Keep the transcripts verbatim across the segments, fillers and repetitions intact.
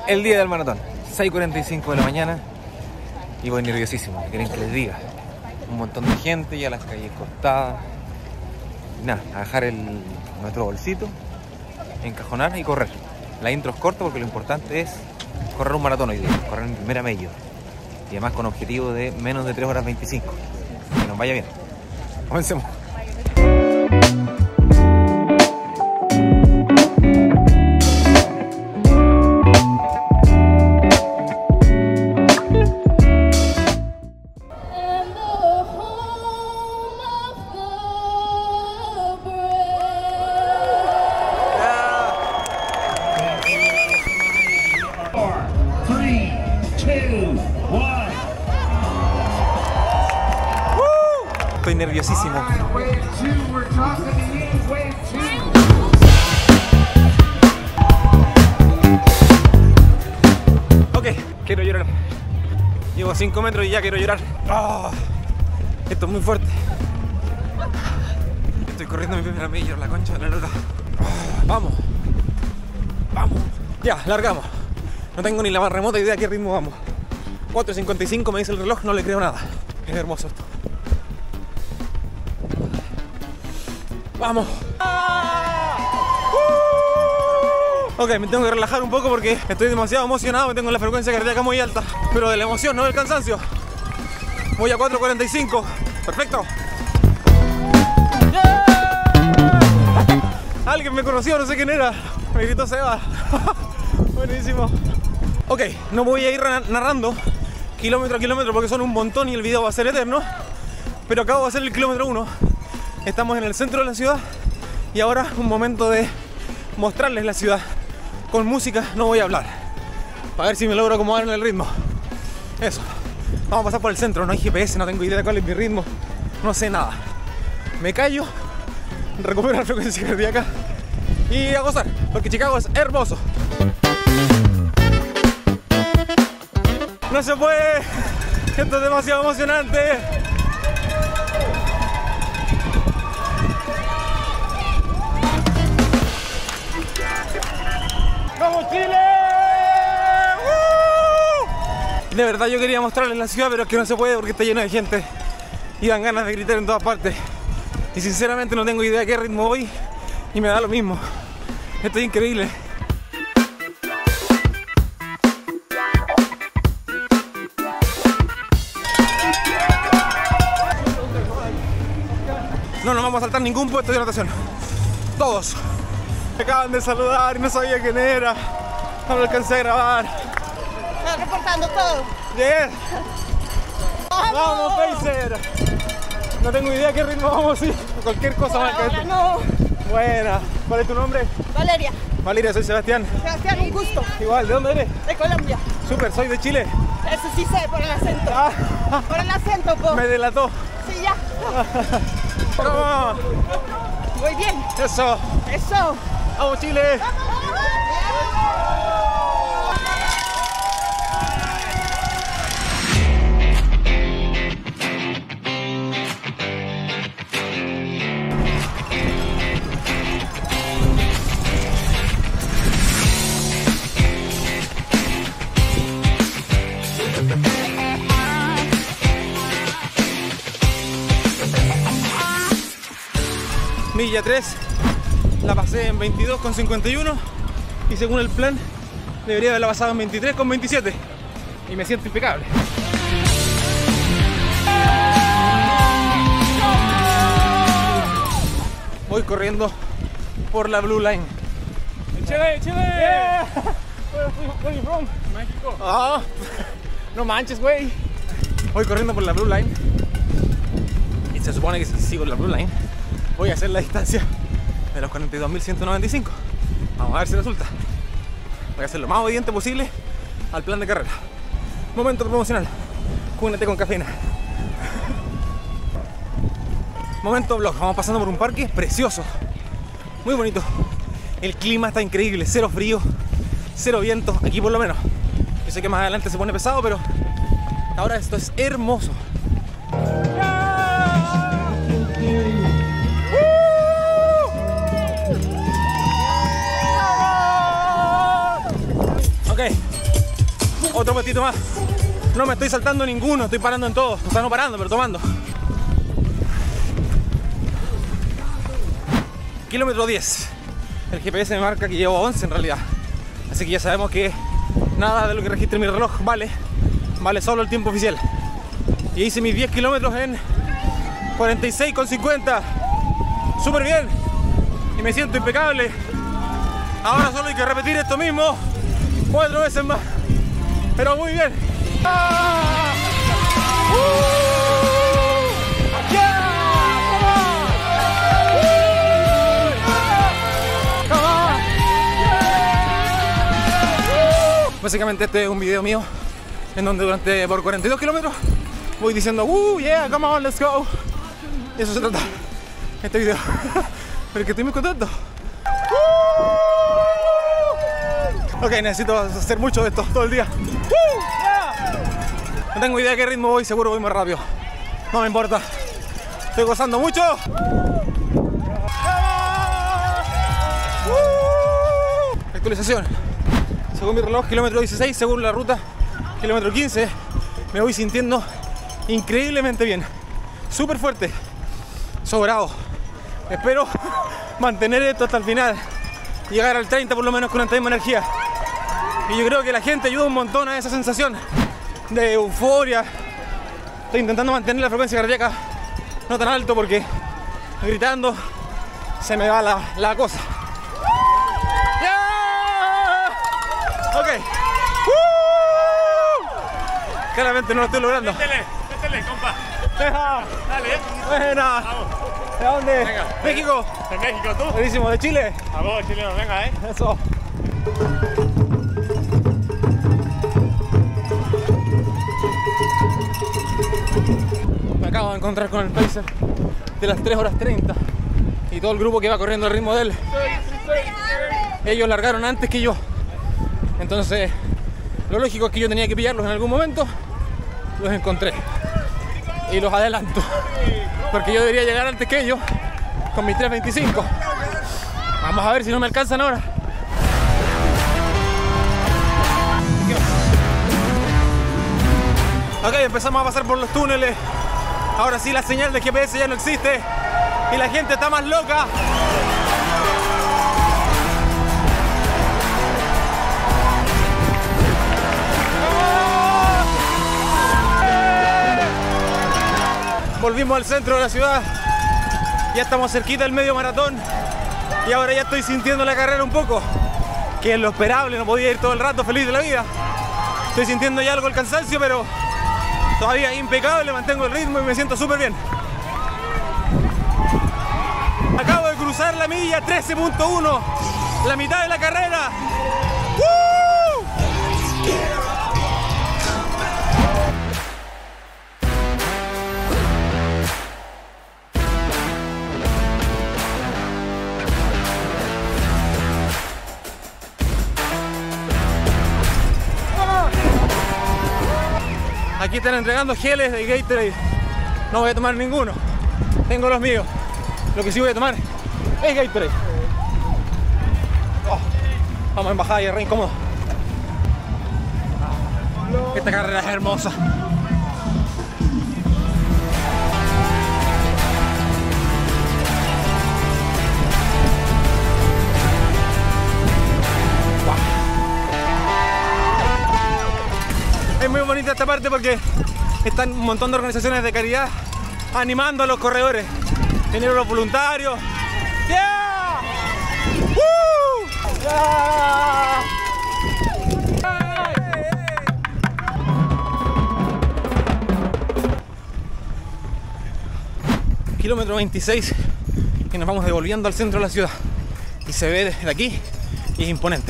El día del maratón, seis y cuarenta y cinco de la mañana, y voy nerviosísimo, ¿qué quieren que les diga? Un montón de gente, ya las calles cortadas. Y nada, a dejar el, nuestro bolsito, encajonar y correr. La intro es corta porque lo importante es correr un maratón hoy día, correr en primera medio. Y además con objetivo de menos de tres horas veinticinco. Que nos vaya bien. Comencemos. Estoy nerviosísimo. Ok, quiero llorar. Llevo cinco metros y ya quiero llorar. Oh, esto es muy fuerte. Estoy corriendo mi primera milla, la concha de la lora. Oh, vamos. Vamos. Ya, largamos. No tengo ni la más remota idea a qué ritmo vamos. cuatro cincuenta y cinco me dice el reloj, no le creo nada. Es hermoso esto. ¡Vamos! ¡Uh! Ok, me tengo que relajar un poco porque estoy demasiado emocionado. Me tengo la frecuencia cardíaca muy alta, pero de la emoción, no del cansancio. Voy a cuatro cuarenta y cinco. ¡Perfecto! ¡Yeah! Alguien me conoció, no sé quién era. Me gritó Seba. Buenísimo. Ok, no voy a ir narrando kilómetro a kilómetro porque son un montón y el video va a ser eterno. Pero acabo de hacer el kilómetro uno. Estamos en el centro de la ciudad y ahora es un momento de mostrarles la ciudad. Con música no voy a hablar, para ver si me logro acomodar en el ritmo. Eso, vamos a pasar por el centro, no hay G P S, no tengo idea de cuál es mi ritmo, no sé nada. Me callo, recupero la frecuencia cardíaca y a gozar, porque Chicago es hermoso. No se puede, esto es demasiado emocionante. ¡Vamos, Chile! ¡Uh! De verdad yo quería mostrarles la ciudad, pero es que no se puede porque está lleno de gente y dan ganas de gritar en todas partes. Y sinceramente no tengo idea de qué ritmo voy y me da lo mismo. Esto es increíble. No nos vamos a saltar ningún puesto de natación. Todos. Me acaban de saludar y no sabía quién era. No lo alcancé a grabar. Estás reportando todo. Yes. ¡Vamos! ¡Vamos, Pacer! No tengo idea qué ritmo vamos a ir. Cualquier cosa más que no. Buena. ¿Cuál es tu nombre? Valeria. Valeria, soy Sebastián. Sebastián, un gusto. Igual, ¿de dónde eres? De Colombia. Súper, soy de Chile. Eso sí sé, por el acento. Ah. Por el acento, po. Me delató. Sí, ya. ¿Cómo? Muy bien. Eso. Eso. ¡Vamos, Chile! Milla tres, la pasé en veintidós con cincuenta y uno y según el plan debería haberla pasado en veintitrés con veintisiete y me siento impecable. Voy corriendo por la Blue Line. Chile, Chile. Yeah. Where, where you from? México. Oh, no manches, güey. Voy corriendo por la Blue Line y se supone que si sigo la Blue Line voy a hacer la distancia de los cuarenta y dos mil ciento noventa y cinco. Vamos a ver si resulta. Voy a hacer lo más obediente posible al plan de carrera. Momento promocional. Cúnete con cafeína. Momento vlog. Vamos pasando por un parque precioso. Muy bonito. El clima está increíble. Cero frío, cero viento. Aquí por lo menos. Yo sé que más adelante se pone pesado, pero ahora esto es hermoso. Ok, otro puestito más. No me estoy saltando ninguno, estoy parando en todo. O sea, no parando, pero tomando. Kilómetro diez. El G P S me marca que llevo once en realidad. Así que ya sabemos que nada de lo que registre mi reloj vale. Vale solo el tiempo oficial. Y hice mis diez kilómetros en cuarenta y seis con cincuenta. Súper bien. Y me siento impecable. Ahora solo hay que repetir esto mismo cuatro veces más. Pero muy bien. ¡Ah! ¡Uh! ¡Yeah! ¡Come on! ¡Uh! ¡Come on! ¡Yeah! Básicamente este es un video mío en donde durante por cuarenta y dos kilómetros voy diciendo ¡Uh! ¡Yeah! ¡Come on! ¡Let's go! Y eso se trata este video. Pero es que estoy muy contento. Ok, necesito hacer mucho de esto todo el día. ¡Uh! Yeah. No tengo idea de qué ritmo voy, seguro voy más rápido. No me importa. Estoy gozando mucho. ¡Uh! Actualización. Según mi reloj, kilómetro dieciséis, según la ruta, kilómetro quince. Me voy sintiendo increíblemente bien. Súper fuerte. Sobrado. Espero mantener esto hasta el final. Llegar al treinta por lo menos con la misma energía. Y yo creo que la gente ayuda un montón a esa sensación de euforia. Estoy intentando mantener la frecuencia cardíaca no tan alto porque gritando se me va la, la cosa. ¡Yeah! Ok. ¡Uh! Claramente no lo estoy logrando. Métele, métele, compa. Deja. Dale, eh. Buena. Vamos. ¿De dónde? Venga. México. De México, ¿tú? Buenísimo, de Chile. A vos, chileno, venga, eh. Eso. Me acabo de encontrar con el pacer de las tres horas treinta y todo el grupo que va corriendo al ritmo de él. Ellos largaron antes que yo. Entonces, lo lógico es que yo tenía que pillarlos en algún momento. Los encontré. Y los adelanto. Porque yo debería llegar antes que ellos con mis tres veinticinco. Vamos a ver si no me alcanzan ahora. Ok, empezamos a pasar por los túneles. Ahora sí la señal de G P S ya no existe. Y la gente está más loca. Volvimos al centro de la ciudad. Ya estamos cerquita del medio maratón. Y ahora ya estoy sintiendo la carrera un poco. Que es lo esperable, no podía ir todo el rato feliz de la vida. Estoy sintiendo ya algo el cansancio, pero todavía impecable, mantengo el ritmo y me siento súper bien. Acabo de cruzar la milla trece punto uno, la mitad de la carrera. ¡Woo! Aquí están entregando geles de Gatorade. No voy a tomar ninguno. Tengo los míos. Lo que sí voy a tomar es Gatorade. Oh, vamos en bajada y es re incómodo. Esta carrera es hermosa. Es muy bonita esta parte porque están un montón de organizaciones de caridad animando a los corredores. Vinieron los voluntarios. ¡Yeah! ¡Woo! ¡Yeah! Kilómetro veintiséis y nos vamos devolviendo al centro de la ciudad. Y se ve desde aquí y es imponente.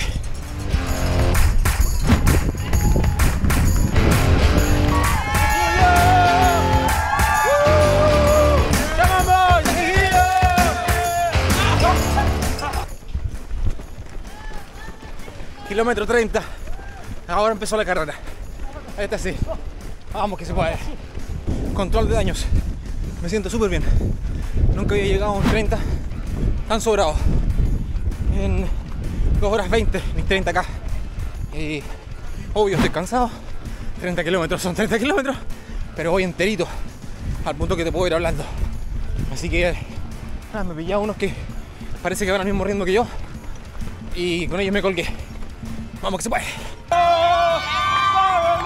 Kilómetro treinta. Ahora empezó la carrera. Esta sí. Vamos que se puede. Control de daños. Me siento súper bien. Nunca había llegado a un treinta tan sobrado. En dos horas veinte, mis treinta K. Y obvio estoy cansado. treinta kilómetros son treinta kilómetros, pero voy enterito, al punto que te puedo ir hablando. Así que nada, me pillaba unos que parece que van al mismo ritmo que yo y con ellos me colgué. Vamos que se puede. ¡Oh! ¡Vamos,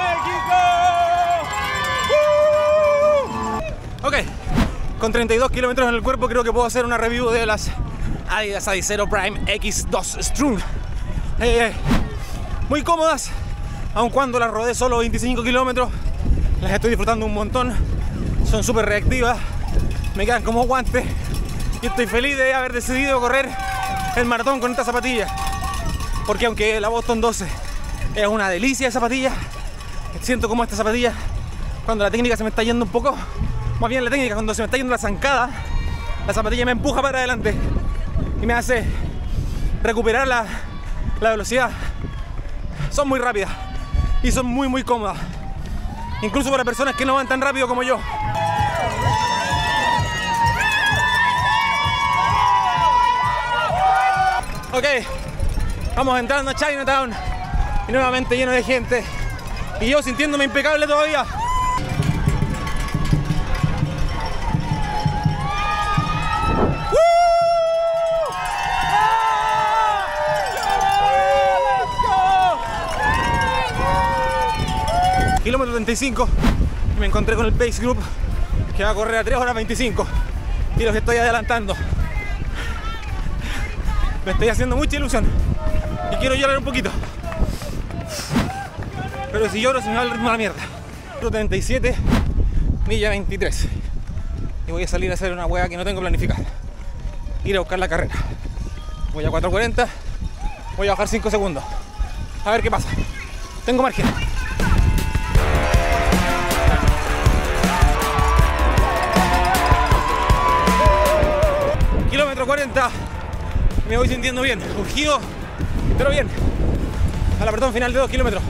México! ¡Uh! Ok, con treinta y dos kilómetros en el cuerpo creo que puedo hacer una review de las Adidas Adizero Prime X dos Strung. Eh, muy cómodas, aun cuando las rodé solo veinticinco kilómetros, las estoy disfrutando un montón. Son súper reactivas, me quedan como guantes y estoy feliz de haber decidido correr el maratón con esta zapatilla. Porque aunque la Boston doce es una delicia de zapatilla, siento como esta zapatilla, cuando la técnica se me está yendo un poco, más bien la técnica cuando se me está yendo la zancada, la zapatilla me empuja para adelante y me hace recuperar la, la velocidad. Son muy rápidas y son muy muy cómodas, incluso para personas que no van tan rápido como yo. Ok, vamos entrando a Chinatown y nuevamente lleno de gente y yo sintiéndome impecable todavía. Kilómetro treinta y cinco y me encontré con el Pace Group que va a correr a tres horas veinticinco y los estoy adelantando. Me estoy haciendo mucha ilusión y quiero llorar un poquito, pero si lloro se me va el ritmo a la mierda. treinta y siete, milla veintitrés y voy a salir a hacer una hueá que no tengo planificada, ir a buscar la carrera. Voy a cuatro cuarenta, voy a bajar cinco segundos a ver qué pasa. Tengo margen. Kilómetro cuarenta, me voy sintiendo bien, urgido, pero bien. Al apretón final de dos kilómetros.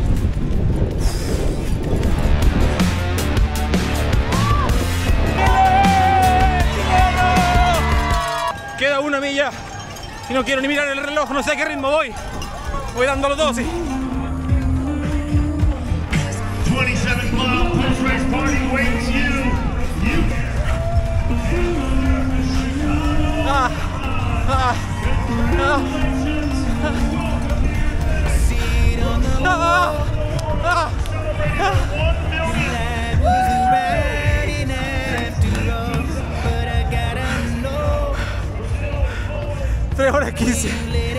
Queda una milla y no quiero ni mirar el reloj, no sé a qué ritmo voy. Voy dando los dos, sí. twenty-seven mile post-race party waits you. You. Ah, ah, ah, ah, ah, ah. tres horas quince.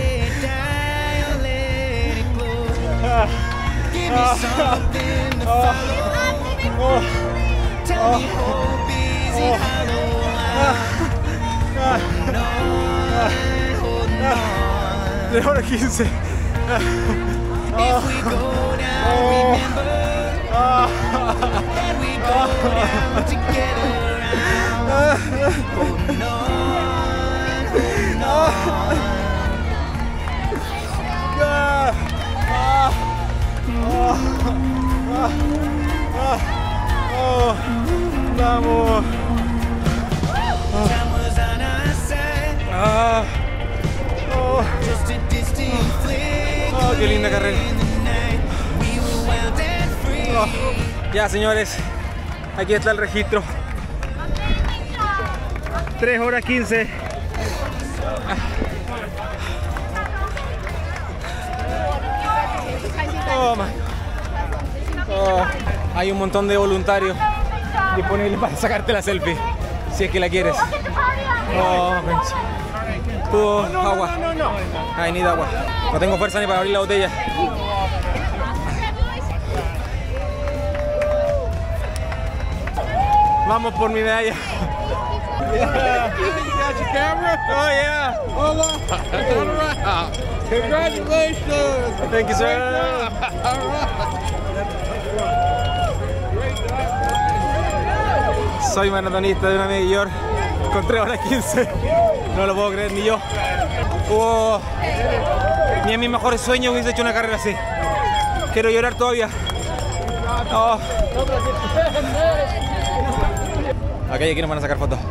Ah, ah, ah, oh, oh, oh, ah, ah, tres horas quince. Vamos. Ah, oh, oh, qué linda carrera. Oh, ya, señores, aquí está el registro. tres horas quince. Oh, my. Oh, hay un montón de voluntarios disponibles para sacarte la selfie, si es que la quieres. Oh, oh, agua. Ay, ni de agua. No tengo fuerza ni para abrir la botella. Vamos por mi medalla. Yeah. You got your camera? Oh yeah. Hola. Congratulations. Thank you, sir. All right. Soy maratonista de una media York con tres horas quince. No lo puedo creer ni yo. Oh, ni en mis mejores sueños hubiese hecho una carrera así. Quiero llorar todavía. Oh. Aquí aquí nos van a sacar fotos.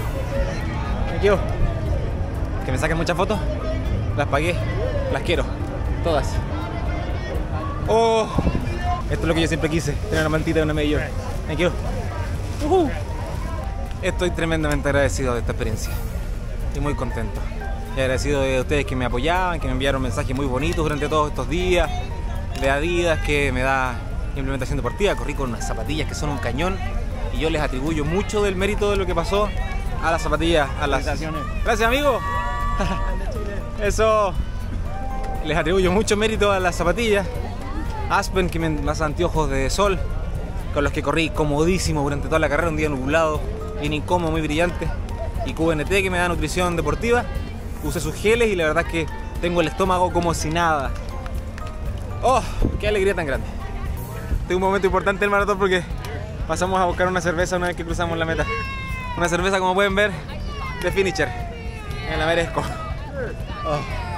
Thank you. Que me saquen muchas fotos. Las pagué. Las quiero. Todas. Oh, esto es lo que yo siempre quise, tener una mantita de una mayor. Thank you. Uh-huh. Estoy tremendamente agradecido de esta experiencia y muy contento. Y agradecido de ustedes que me apoyaban, que me enviaron mensajes muy bonitos durante todos estos días, de Adidas que me da implementación deportiva. Corrí con unas zapatillas que son un cañón y yo les atribuyo mucho del mérito de lo que pasó a las zapatillas, a las... Gracias, amigo. Eso. Les atribuyo mucho mérito a las zapatillas. Aspen, que me hace anteojos de sol, con los que corrí comodísimo durante toda la carrera, un día nublado, bien incómodo, muy brillante. Y Q N T, que me da nutrición deportiva. Usé sus geles y la verdad es que tengo el estómago como si nada. ¡Oh! ¡Qué alegría tan grande! Este es un momento importante del maratón porque pasamos a buscar una cerveza una vez que cruzamos la meta. Una cerveza, como pueden ver, de Finisher. Me la merezco. Oh.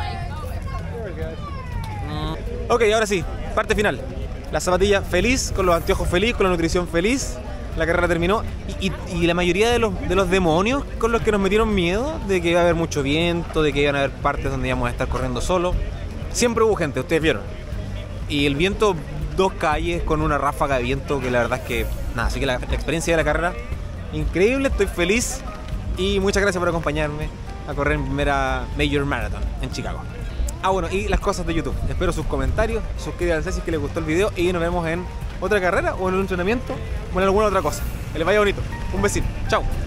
Mm. Ok, ahora sí, parte final. La zapatilla feliz, con los anteojos feliz, con la nutrición feliz. La carrera terminó y, y, y la mayoría de los, de los demonios con los que nos metieron miedo, de que iba a haber mucho viento, de que iban a haber partes donde íbamos a estar corriendo solo, siempre hubo gente, ustedes vieron. Y el viento, dos calles con una ráfaga de viento que la verdad es que nada, así que la, la experiencia de la carrera, increíble, estoy feliz y muchas gracias por acompañarme a correr mi primera Major Marathon en Chicago. Ah, bueno, y las cosas de YouTube. Espero sus comentarios, suscríbanse si es que les gustó el video y nos vemos en otra carrera o en un entrenamiento o en alguna otra cosa. Que les vaya bonito. Un besito. Chao.